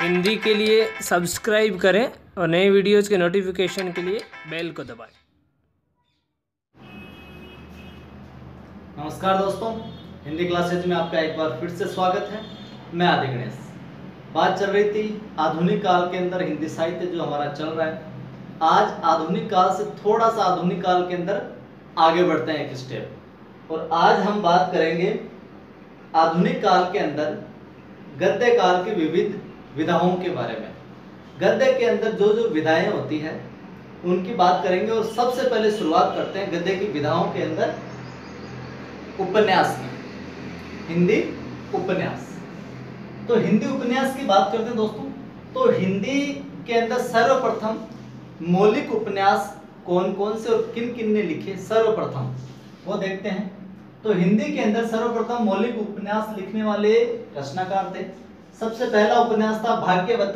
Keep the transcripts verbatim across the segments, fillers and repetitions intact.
हिंदी के लिए सब्सक्राइब करें और नए वीडियोज़ के नोटिफिकेशन के लिए बेल को दबाएं। नमस्कार दोस्तों, हिंदी क्लासेज में आपका एक बार फिर से स्वागत है। मैं आदि गणेश। बात चल रही थी आधुनिक काल के अंदर हिंदी साहित्य जो हमारा चल रहा है। आज आधुनिक काल से थोड़ा सा आधुनिक काल के अंदर आगे बढ़ते हैं एक स्टेप, और आज हम बात करेंगे आधुनिक काल के अंदर गद्य काल की विविध विधाओं के बारे में। गद्य के अंदर जो जो विधाएं होती हैं उनकी बात करेंगे, और सबसे पहले शुरुआत करते हैं गद्य की विधाओं के अंदर उपन्यास की। हिंदी उपन्यास। तो हिंदी उपन्यास की बात करते हैं दोस्तों, तो हिंदी के अंदर सर्वप्रथम मौलिक उपन्यास कौन कौन से और किन किन ने लिखे सर्वप्रथम वो देखते हैं। तो हिंदी के अंदर सर्वप्रथम मौलिक उपन्यास लिखने वाले रचनाकार थे। सबसे पहला उपन्यास था भाग्यवती।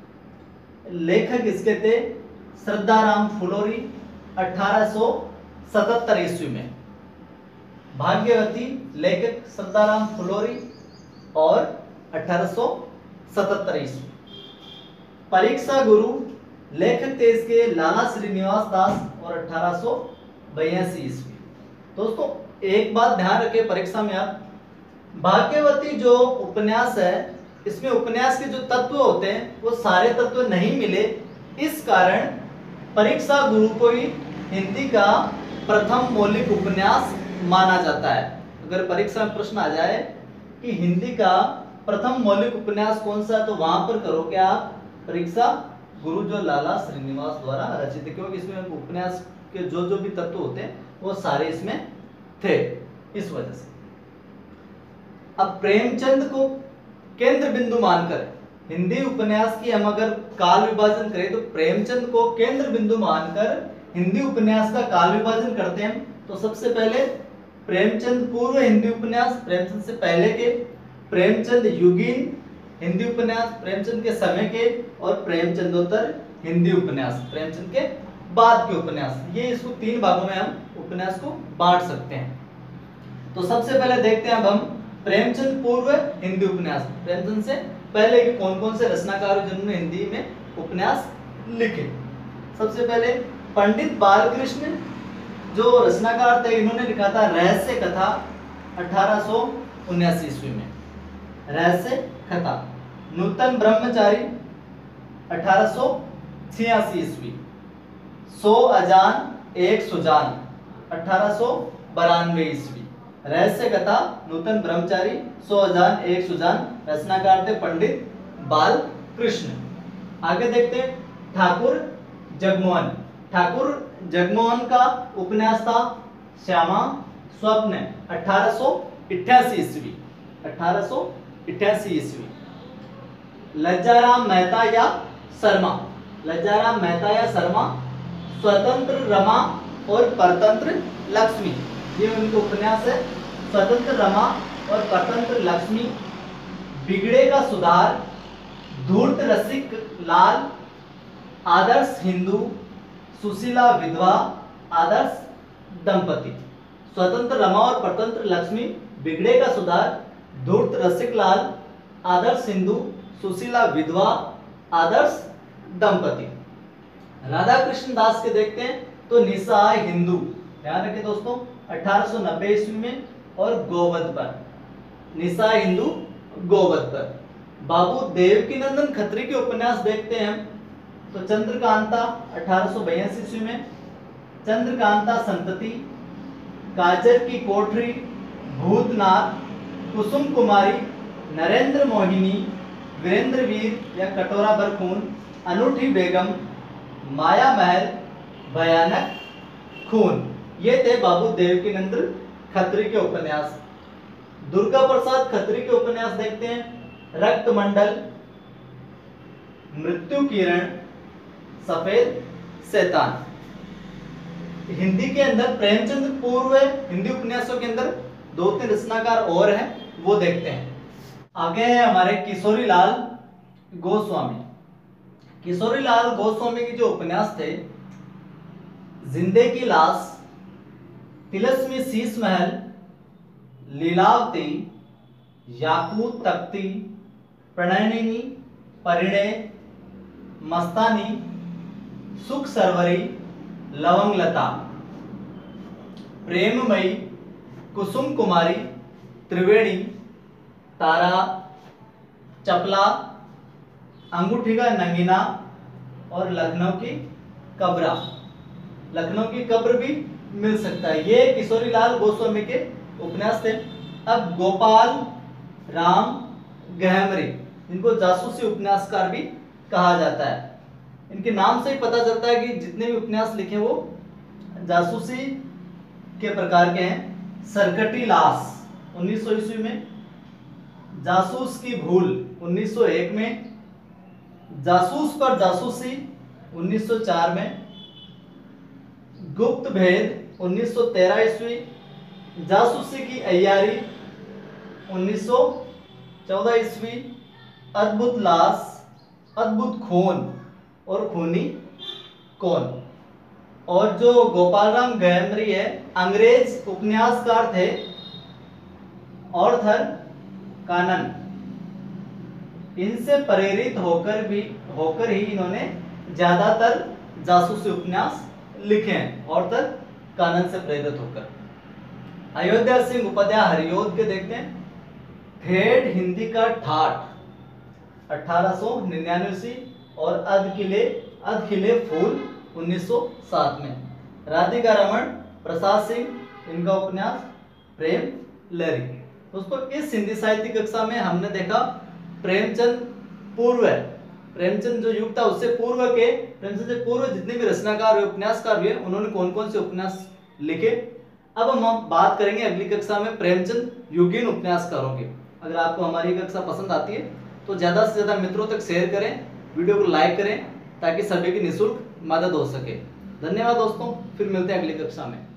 लेखक इसके थे श्रद्धाराम फुलोरी, अठारह सौ सतहत्तर ईस्वी में। भाग्यवती लेखक श्रद्धाराम फुलोरी और अठारह सौ सतहत्तर ईस्वी। परीक्षा गुरु लेखक थे इसके लाला श्रीनिवास दास और अठारह सौ बयासी ईस्वी। दोस्तों एक बात ध्यान रखें परीक्षा में आप, भाग्यवती जो उपन्यास है इसमें उपन्यास के जो तत्व होते हैं वो सारे तत्व नहीं मिले, इस कारण परीक्षा गुरु को ही हिंदी का प्रथम मौलिक उपन्यास माना जाता है। अगर परीक्षा में प्रश्न आ जाए कि हिंदी का प्रथम मौलिक उपन्यास कौन सा है, तो वहां पर करोगे आप परीक्षा गुरु जो लाला श्रीनिवास द्वारा रचित है, क्योंकि इसमें उपन्यास के जो जो भी तत्व होते हैं वो सारे इसमें थे, इस वजह से। अब प्रेमचंद को केंद्र बिंदु मानकर हिंदी उपन्यास की हम अगर काल विभाजन करें तो प्रेमचंद को केंद्र बिंदु मानकर हिंदी उपन्यास का काल विभाजन करते हैं। तो सबसे पहले प्रेमचंद पूर्व हिंदी उपन्यास, प्रेमचंद से पहले के, प्रेमचंद युगीन हिंदी उपन्यास, प्रेमचंद के समय के, और प्रेमचंदोत्तर हिंदी उपन्यास, प्रेमचंद के बाद के उपन्यास। ये इसको तीन भागों में हम उपन्यास को बांट सकते हैं। तो सबसे पहले देखते हैं अब हम प्रेमचंद पूर्व हिंदी उपन्यास। प्रेमचंद से पहले के कौन कौन से रचनाकार जिन्होंने हिंदी में उपन्यास लिखे। सबसे पहले पंडित बालकृष्ण जो रचनाकार थे, इन्होंने लिखा था रहस्य कथा अठारह सौ उन्यासी ईस्वी में, रहस्य कथा। नूतन ब्रह्मचारी अठारह सौ छियासी ईस्वी। सौ अजान एक सुजान अठारह सौ बानवे ईस्वी। रहस्य कथा, नूतन ब्रह्मचारी, सौ अजान एक सुजान, रचनाकार थे पंडित बाल कृष्ण। आगे देखते हैं ठाकुर जगमोहन। ठाकुर जगमोहन का उपन्यास था श्यामा स्वप्न अठारह सौ अट्ठासी ईस्वी, अठारह सौ अट्ठासी ईस्वी। लज्जाराम मेहता या शर्मा, लज्जाराम मेहता या शर्मा, स्वतंत्र रमा और परतंत्र लक्ष्मी, ये उनके उपन्यास है। स्वतंत्र रमा और परतंत्र लक्ष्मी, बिगड़े का सुधार, धूर्त रसिक लाल, आदर्श हिंदू, सुशीला विधवा, आदर्श दंपति। स्वतंत्र रमा और परतंत्र लक्ष्मी, बिगड़े का सुधार, धूर्त रसिक लाल, आदर्श हिंदू, सुशीला विधवा, आदर्श दंपति। राधा कृष्ण दास के देखते हैं तो निसहाय हिंदू, ध्यान रखें दोस्तों, अठारह सौ नब्बे ईस्वी में, और गोवध पर, निसहाय हिंदू गोवध पर। बाबू देवकीनंदन खत्री के उपन्यास देखते हैं हम, तो चंद्रकांता अठारह सौ बयासी ईस्वी में, चंद्रकांता संतति, काजर की कोठरी, भूतनाथ, कुसुम कुमारी, नरेंद्र मोहिनी, वीरेंद्र वीर या कटोरा भर खून, अनूठी बेगम, माया महल, भयानक खून, ये थे बाबू देवकीनंदन खत्री के उपन्यास। दुर्गा प्रसाद खत्री के उपन्यास देखते हैं, रक्तमंडल, मृत्यु किरण, सफेद शैतान। हिंदी के अंदर प्रेमचंद पूर्व हिंदी उपन्यासों के अंदर दो तीन रचनाकार और हैं, वो देखते हैं। आगे है हमारे किशोरी लाल गोस्वामी। किशोरी लाल गोस्वामी के जो उपन्यास थे, जिंदे की लाश, तिलस्मी शीश महल, लीलावती, याकूत तख्ती, प्रणयिनी, परिणय, मस्तानी, सुख सरवरी, लवंगलता, प्रेममयी, कुसुम कुमारी, त्रिवेणी, तारा, चपला, अंगूठी का नगीना और लखनऊ की कब्रा। लखनऊ की कब्र भी मिल सकता है। ये किशोरी लाल गोस्वामी के उपन्यास थे। अब गोपाल राम गहमरी, इनको जासूसी उपन्यासकार भी कहा जाता है। इनके नाम से ही पता चलता है कि जितने भी उपन्यास लिखे वो जासूसी के प्रकार के हैं। सरकटी लाश उन्नीस सौ ईस्वी में, जासूस की भूल उन्नीस सौ एक में, जासूस पर जासूसी उन्नीस सौ चार में, गुप्त भेद उन्नीस सौ तेरह ईस्वी, जासूसी की अय्यारी उन्नीस सौ चौदह ईस्वी, अद्भुत लाश, अद्भुत खून और खूनी कौन। और जो गोपाल राम गहमरी है, अंग्रेज उपन्यासकार थे, ऑर्थर कानन। इनसे प्रेरित होकर भी होकर ही इन्होंने ज्यादातर जासूसी उपन्यास लिखे हैं, ऑर्थर कानन से प्रेरित होकर। अयोध्या सिंह उपाध्याय हरिओद के देखते हैं। ठेठ हिंदी का ठाठ अठारह सौ निन्यानवे ईस्वी और अध खिले अध खिले फूल उन्नीस सौ सात में। राधिका रमन प्रसाद सिंह, इनका उपन्यास प्रेम लहरी। दोस्तों, इस हिंदी साहित्य कक्षा में हमने देखा प्रेमचंद पूर्व, प्रेमचंद जो युग था उससे पूर्व के, प्रेमचंद से पूर्व जितने भी रचनाकार हुए, उपन्यासकार हुए, उन्होंने कौन कौन से उपन्यास लिखे। अब हम बात करेंगे अगली कक्षा में प्रेमचंद युगीन उपन्यासकारों की। अगर आपको हमारी कक्षा पसंद आती है तो ज्यादा से ज्यादा मित्रों तक शेयर करें, वीडियो को लाइक करें ताकि सभी की निःशुल्क मदद हो सके। धन्यवाद दोस्तों, फिर मिलते हैं अगली कक्षा में।